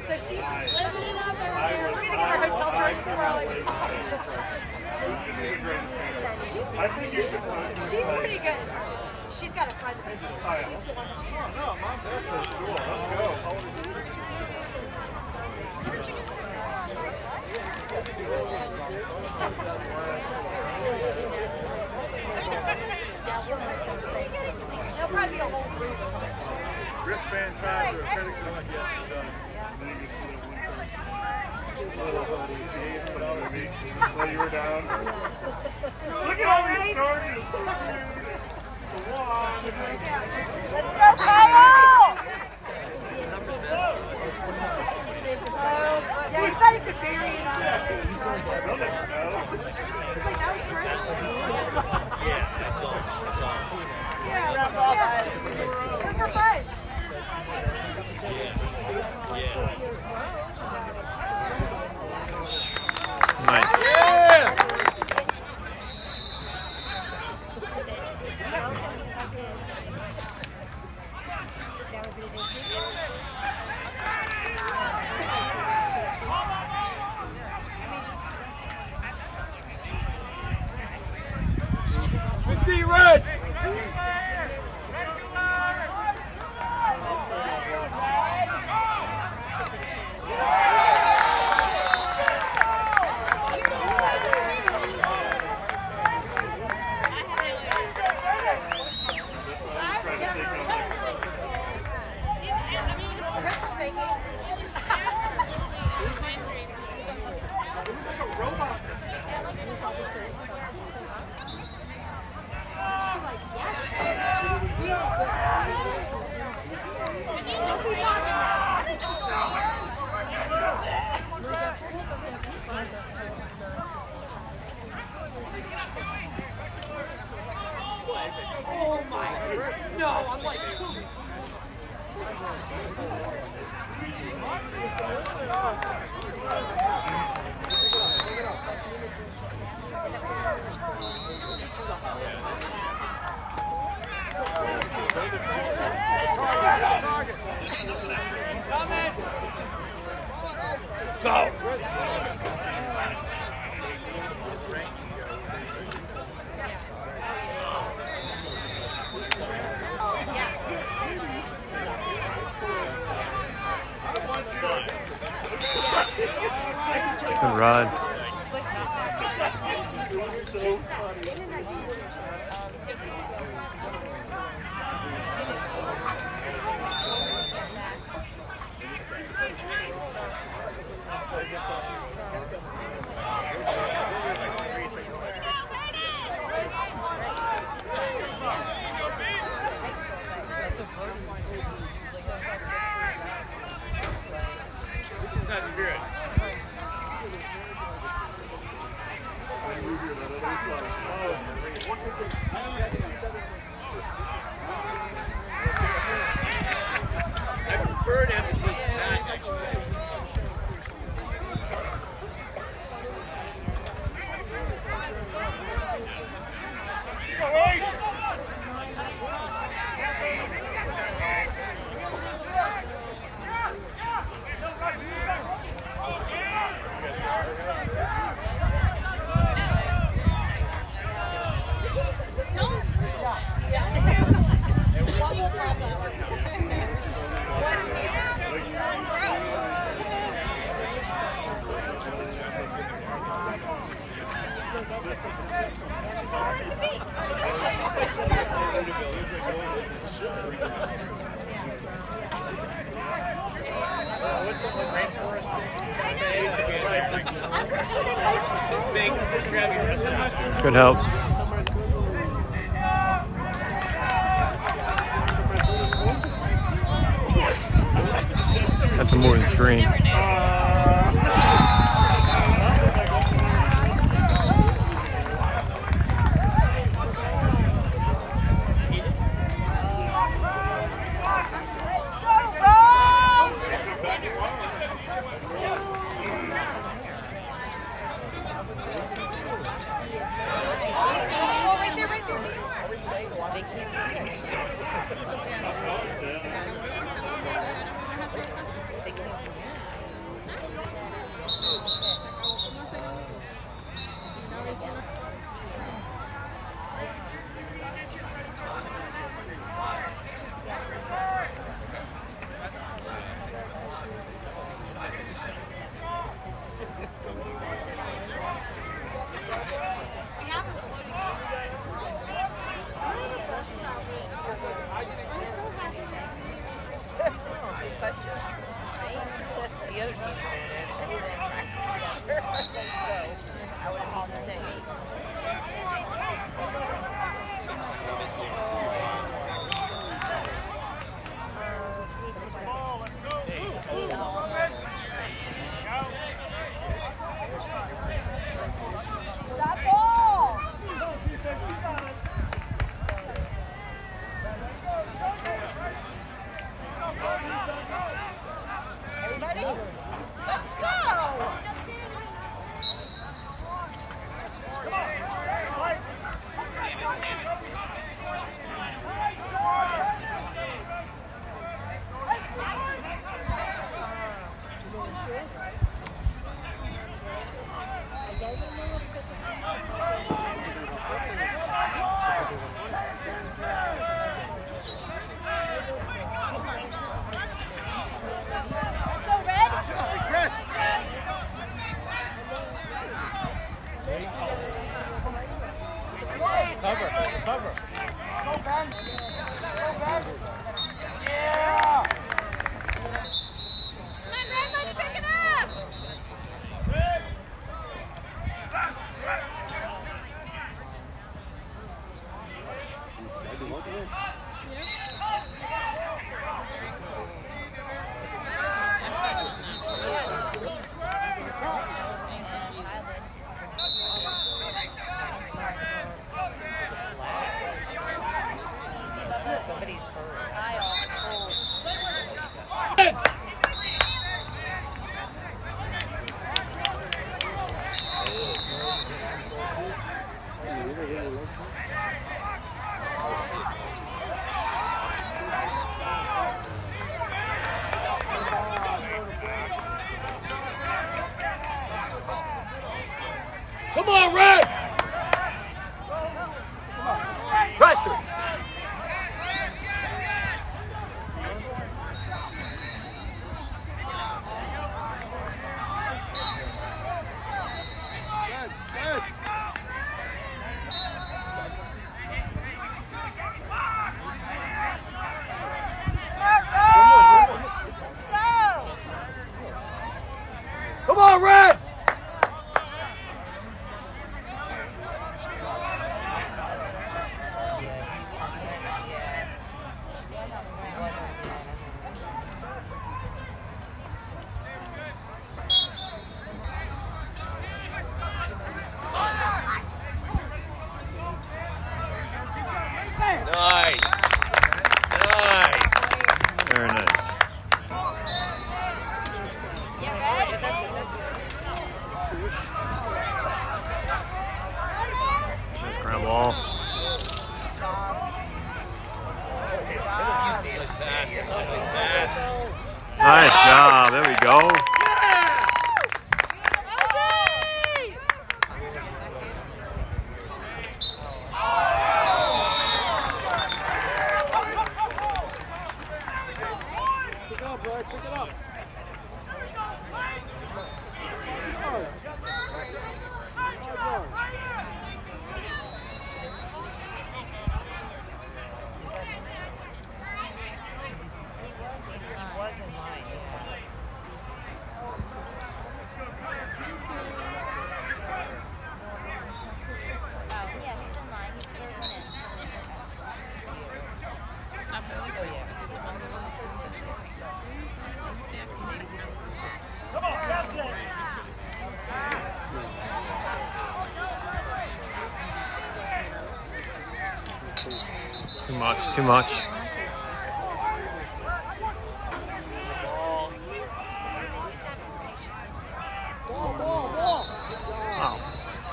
So she's just living it up over there. We're going to get our hotel charges tomorrow. She's pretty good. She's got a fun. She's the one that she's. No, Mom, that's so cool. Let's go. There'll probably be a whole group. Wristband charge or credit card, yes, while you were down. Look at all these charges. Let's go, Kyle! Yeah, you thought you could bury it on Yeah, that's all. Yeah, those are fun. Nice. Red! Oh my, no, I'm like, Go! Good run. This is not spirit. I prefer to have to see that exercise. Good help. That's a more than screen. the other team's doing it, so we didn't practice together. So I would have called his name. Somebody's hurt. Come on, Red! Pressure! Come on, Red! Nice. Nice. Very nice. Nice ground ball. Nice job. There we go. Too much, too much. Wow.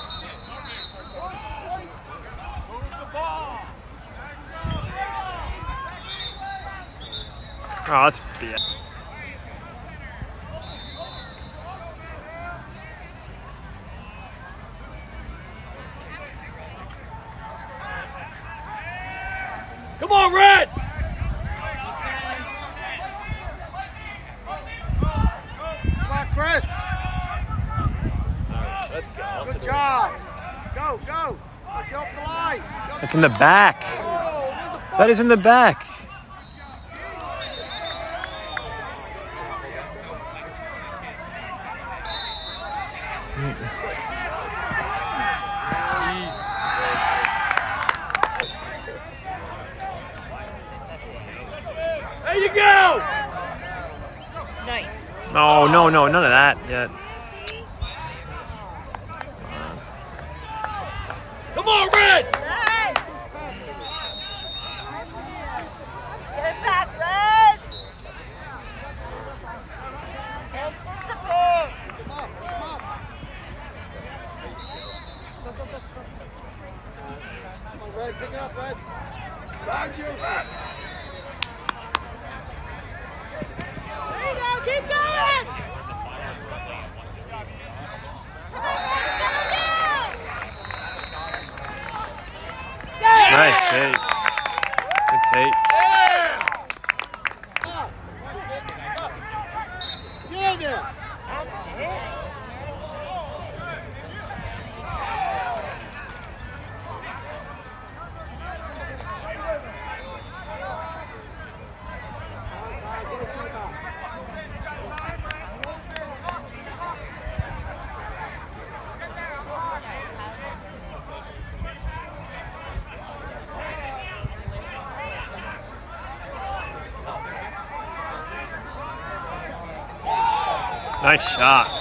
Oh, that's BS. Come on, Red! Come on, Chris. All right, let's go. Good job. Go, go. Get off the line. That's in the back. That is in the back. There you go! Nice. No, no, no, none of that yet. Come on, Red! Nice. Get it back, Red. Anticipate. Red, pick it up, Red. Behind you. There you go. Keep going. Come on, Red. Settle down. Nice, Tate. Good Tate. Yeah! Get in there. That's it. Nice shot.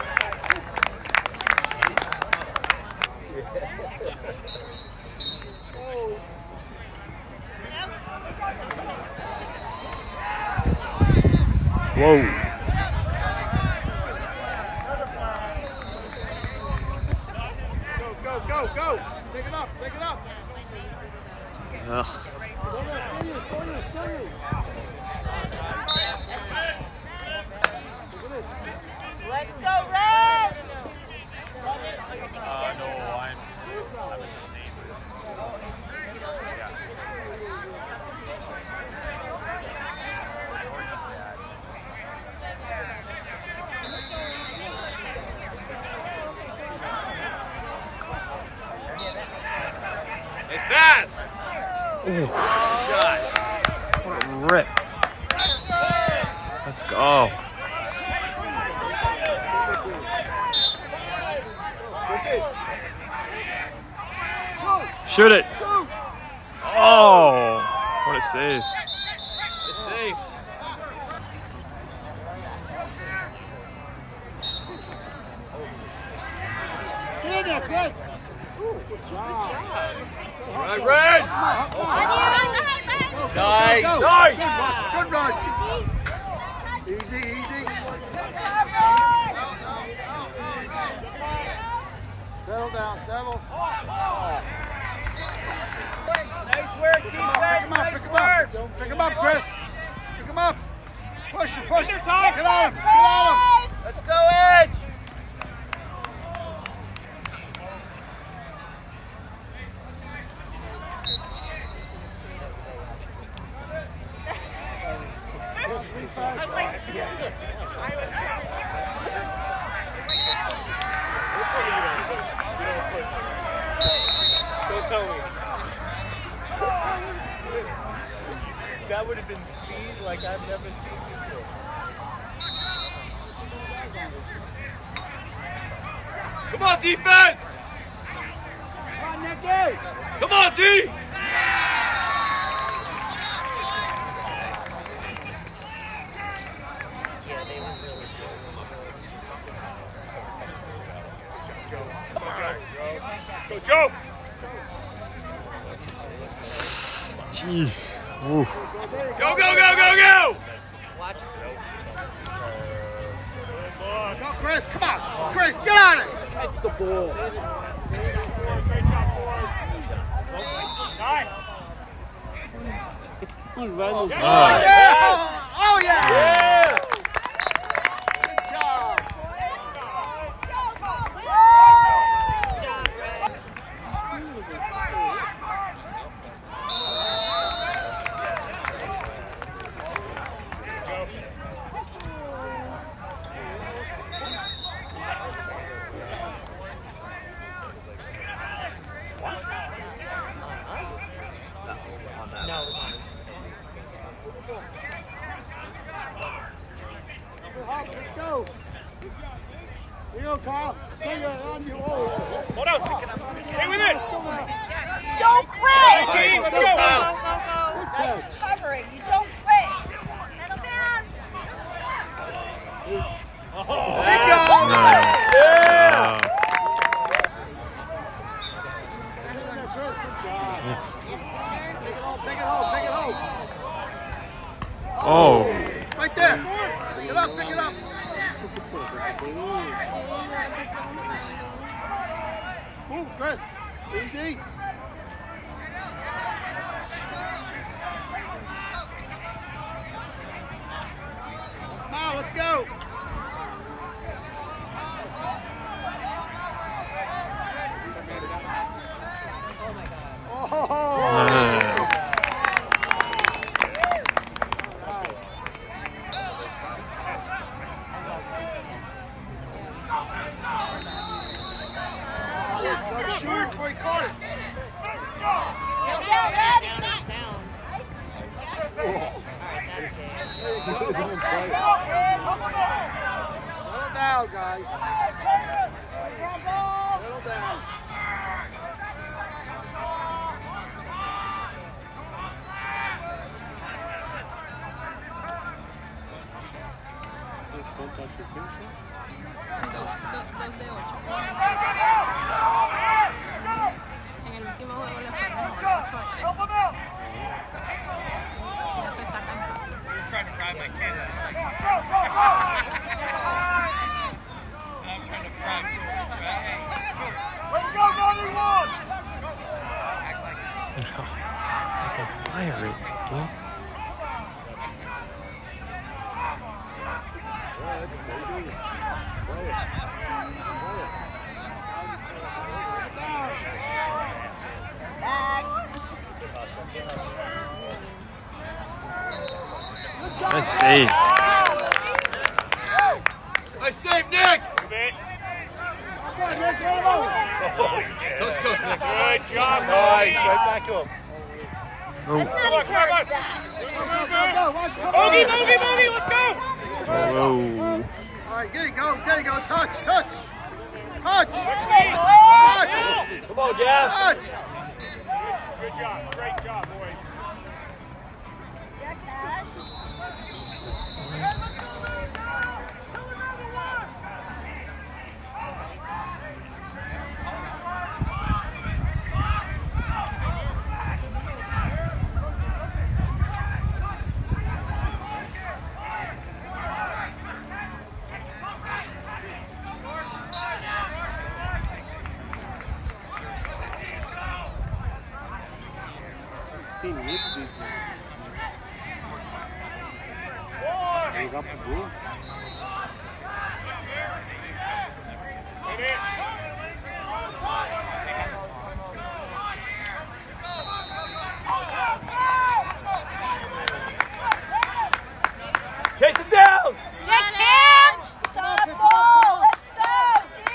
Whoa. Go, go, go, go. Take it up, take it up. Ugh. Let's go, Red. No, I'm in the state. It's pass! Ooh, Shot! what a rip. Let's go. Shoot it. Oh, what a save. It's safe. Get in there, Chris. Right, Red! Nice! Go. Nice! Good run. Easy, easy. Settle down, settle. Nice work, defense! Nice work! Pick him up, Chris. Pick him up. Push him, push him. Get on him, Get on him. Let's go, Edge! Don't tell me. That would have been speed like I've never seen before. Come on, defense! Come on, Nicky. Come on, D! Go, Joe! Jeez. Ooh. Go, go, go, go, go! Go, Chris. Come on. Chris, get on it. Catch the ball. Oh, yeah. Yeah! Good job. Let's go. Here you go, Kyle. Stay on you. Oh. Hold on. Stay with it. Don't quit! Team, let's go. Nice covering. You don't quit. Settle down. Big go. Yeah. Take it home. Take it home. Oh. Right there. Pick it up. Pick it up. Move, Chris. Easy. Now let's go. Oh. Shoot before he caught it. Settle down, guys. Settle down. Don't touch your finisher. En el último juego le fueron 8 a eso. Ya se está cansando. He's trying to grab my camera. And I'm trying to grab George. Hey, Let's go, 91! act like Fucking fire rate, dude. Nice save. Nice save, Nick. Coast, Nick. Good job, nice. Right back to him. Oh. That's not encourage that. Boogie, let's go. Whoa. All right, get it, go. Touch. Touch. Come on, Gav. Touch. Good job. Great job, boys. Tem medo de jogar pro gol. Chase him down. You can't! Softball! Let's go, D!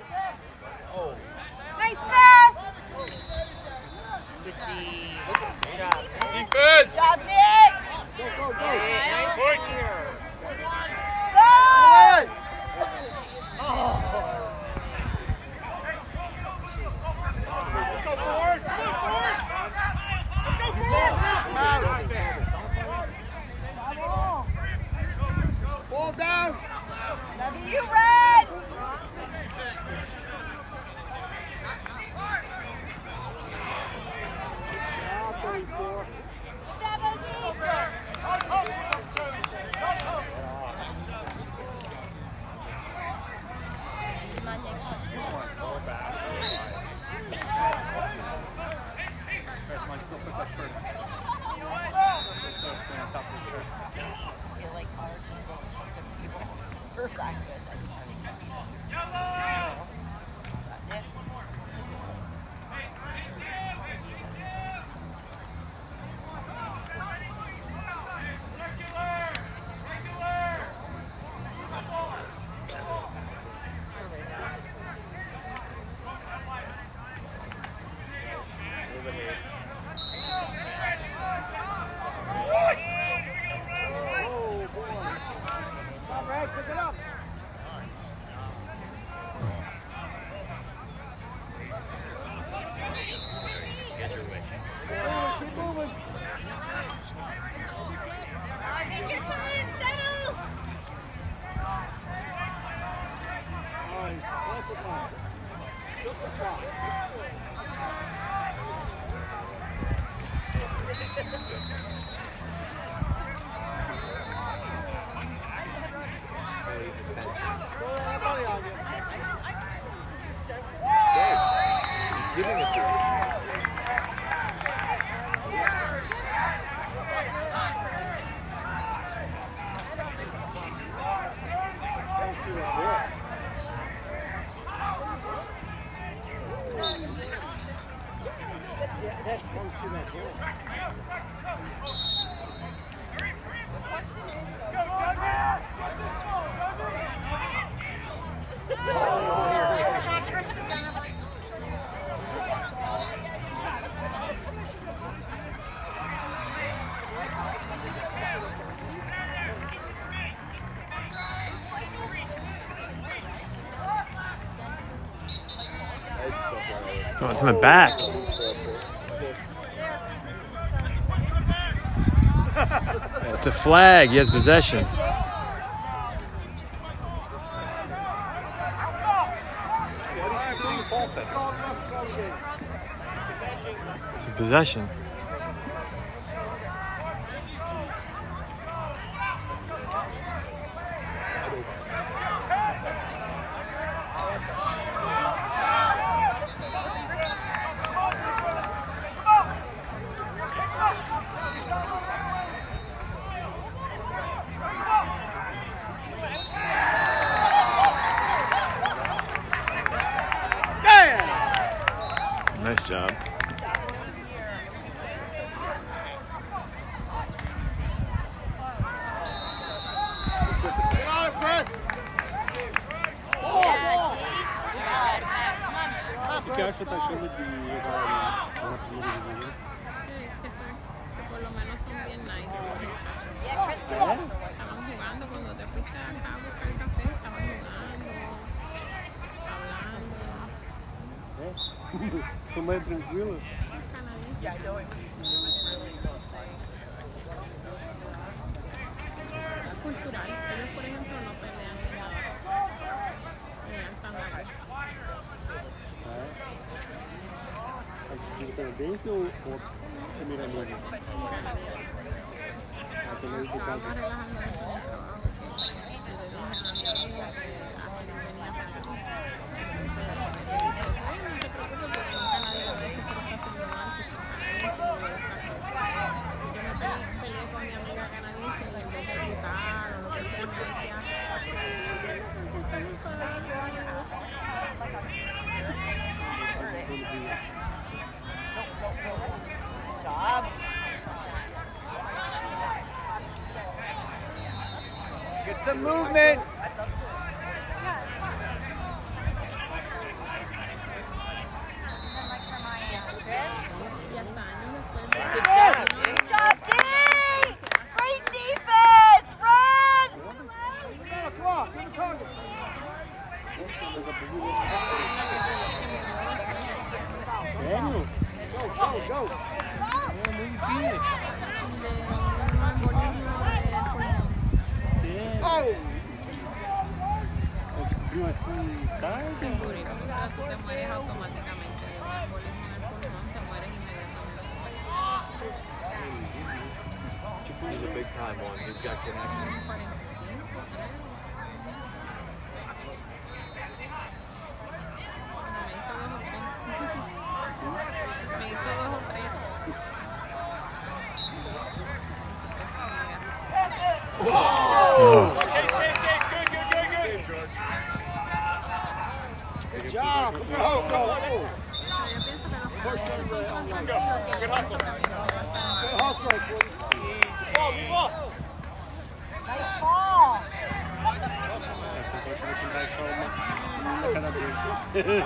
Nice pass! Good D. Good job. Defense. Job, Nick! Go. Nice Point. here. All right. Let's go forward. Ball down. Love you, Red! I feel like ours just won't check them people. We're that good. Nick. He's giving it to you. Oh, it's in the back. It's a flag. He has possession. It's a possession. Nice job. Get on it, Chris. O que acha tá achando de jogar na primeira divisão? Sí, que por lo menos son bien nice los muchachos. Yeah, Chris, get on. Estaban jugando cuando te fuiste acá a buscar el café, estaban jugando, hablando. Foi mais tranquilo? Canadienses. Yeah, I know it was really well played. Es cultural. Ellos, por ejemplo, no pelean ni nada. Ni alzan la voz. Acho canadense ou primeira liga? Canadienses. Ah, também de Estaba casa. relajando eso en el trabajo. Que le dije a mi amiga que Ashley venía para acá. Entonces, ella dice, bueno, no te preocupes porque nunca nadie le va a decir que lo está haciendo mal si son canadienses. Y yo, exacto. Yo me peleé con mi amiga canadiense y en vez de gritar o lo que sea, me decía, Job. Get some movement. Chris? y hasta años después. Good job, D. Good job, D! Great defense! Run! Come on, get the target. Sério? Go, go, go. Sério? Eu descobri assim tarde. Seguro, y como sea, tú te mueres automáticamente de un embolismo en el pulmón, te mueres inmediatamente. He's a big time one. He's got connections. 45, creo. Me hizo 2 o 3. Oh. Chase, good, good, good, good. Save, George. Good job. Good hustle. Yo pienso que los canadienses son tan tranquilos que Good ellos hustle. también no van a estar mal. Good hustle. Ball, good ball. Nice ball! Agora que você vai achar uma cada vez.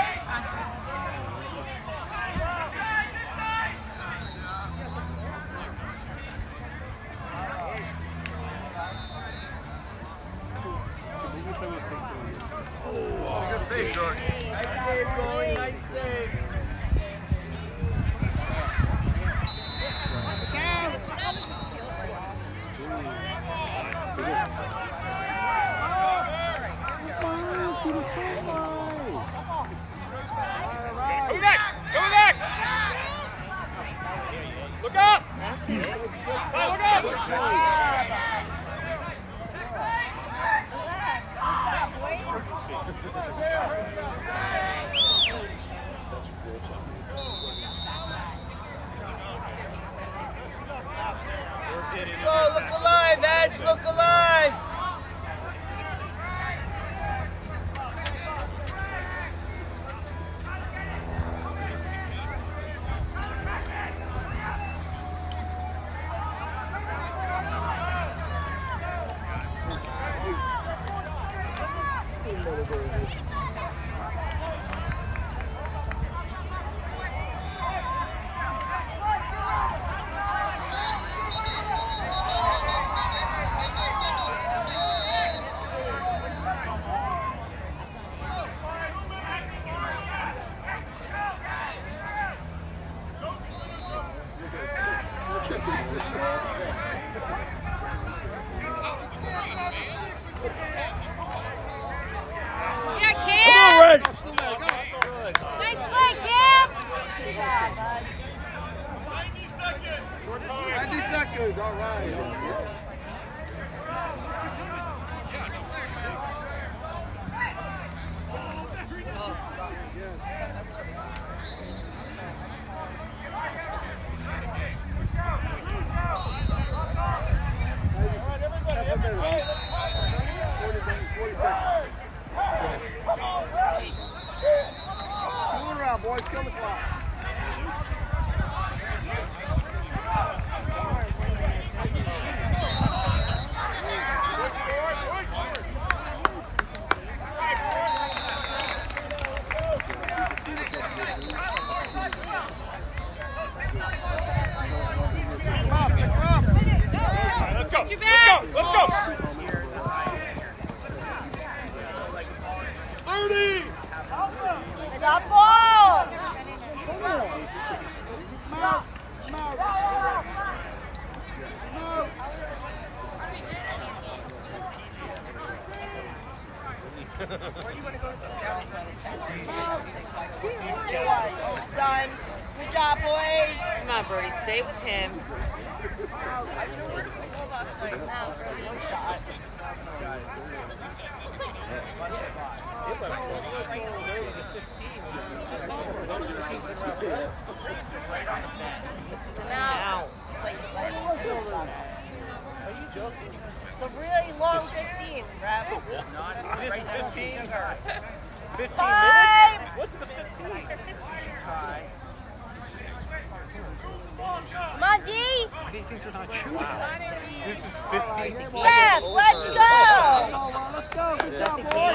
Good save, George. Nice save, goalie. Nice save. Nice play, Kim! 90 seconds, all right. Boys, kill the clock. Let's go. Let's go. 30. Stop ball! Where do you want to go down It's done. Good job, boys. Come on, Brody, stay with him. No shot. Now. It's like are you joking? It's a really long 15, Rav. This is 15? 15 Time! minutes? What's the 15? Come on, D! These things are not shooting. This is 15. Rav, let's go! Let's go. Good job, boys.